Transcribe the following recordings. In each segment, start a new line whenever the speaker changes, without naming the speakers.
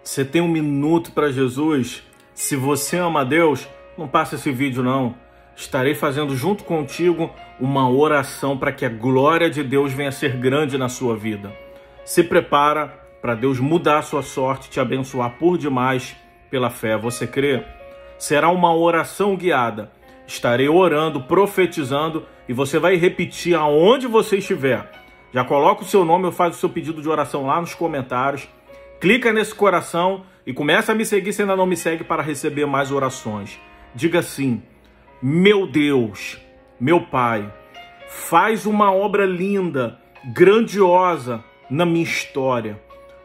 Você tem um minuto para Jesus? Se você ama a Deus, não passa esse vídeo não. Estarei fazendo junto contigo uma oração para que a glória de Deus venha a ser grande na sua vida. Se prepara para Deus mudar a sua sorte, te abençoar por demais pela fé. Você crê? Será uma oração guiada. Estarei orando, profetizando e você vai repetir aonde você estiver. Já coloca o seu nome ou faz o seu pedido de oração lá nos comentários. Clica nesse coração e começa a me seguir se ainda não me segue para receber mais orações. Diga assim: meu Deus, meu Pai, faz uma obra linda, grandiosa na minha história.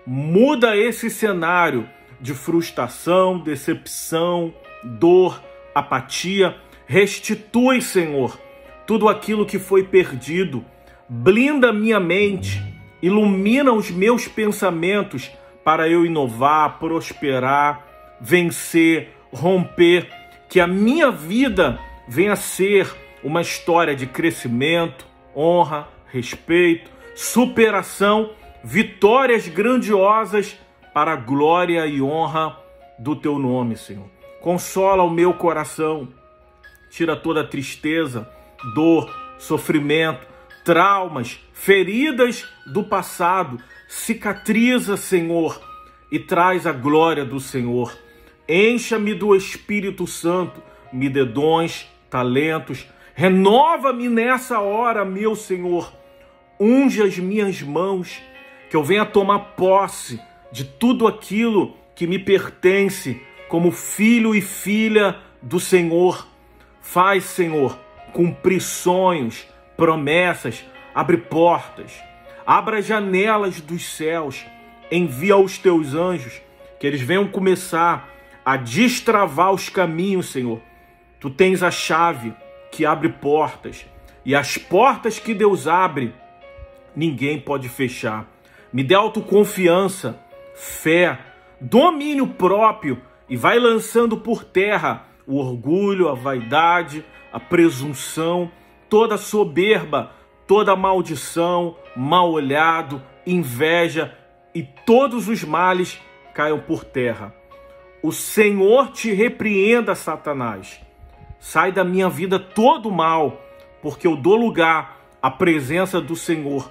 Muda esse cenário de frustração, decepção, dor, apatia. Restitui, Senhor, tudo aquilo que foi perdido. Blinda minha mente, ilumina os meus pensamentos para eu inovar, prosperar, vencer, romper. Que a minha vida venha a ser uma história de crescimento, honra, respeito, superação, vitórias grandiosas para a glória e honra do Teu nome, Senhor. Consola o meu coração, tira toda a tristeza, dor, sofrimento, traumas, feridas do passado, cicatriza, Senhor, e traz a glória do Senhor. Encha-me do Espírito Santo, me dê dons, talentos, renova-me nessa hora, meu Senhor. Unge as minhas mãos, que eu venha tomar posse de tudo aquilo que me pertence como filho e filha do Senhor. Faz, Senhor, cumprir sonhos, promessas, abre portas, abra janelas dos céus, envia os teus anjos, que eles venham começar a destravar os caminhos, Senhor. Tu tens a chave que abre portas, e as portas que Deus abre, ninguém pode fechar. Me dê autoconfiança, fé, domínio próprio, e vai lançando por terra o orgulho, a vaidade, a presunção, toda a soberba, toda a maldição, mal olhado, inveja e todos os males caiam por terra. O Senhor te repreenda, Satanás. Sai da minha vida todo o mal, porque eu dou lugar à presença do Senhor.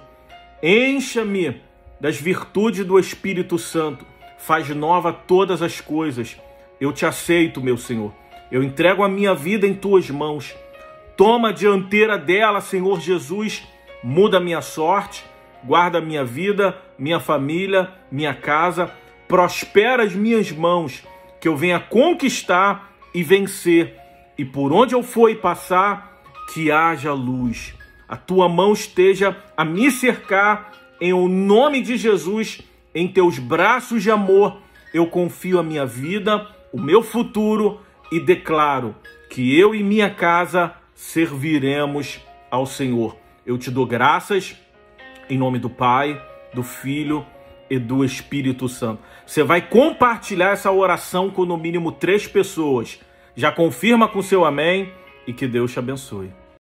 Encha-me das virtudes do Espírito Santo. Faz nova todas as coisas. Eu te aceito, meu Senhor. Eu entrego a minha vida em tuas mãos. Toma a dianteira dela, Senhor Jesus. Muda a minha sorte, guarda a minha vida, minha família, minha casa. Prospera as minhas mãos, que eu venha conquistar e vencer. E por onde eu for e passar, que haja luz. A tua mão esteja a me cercar, em o nome de Jesus. Em teus braços de amor, eu confio a minha vida, o meu futuro, e declaro que eu e minha casa serviremos ao Senhor. Eu te dou graças em nome do Pai, do Filho e do Espírito Santo. Você vai compartilhar essa oração com no mínimo 3 pessoas. Já confirma com seu amém e que Deus te abençoe.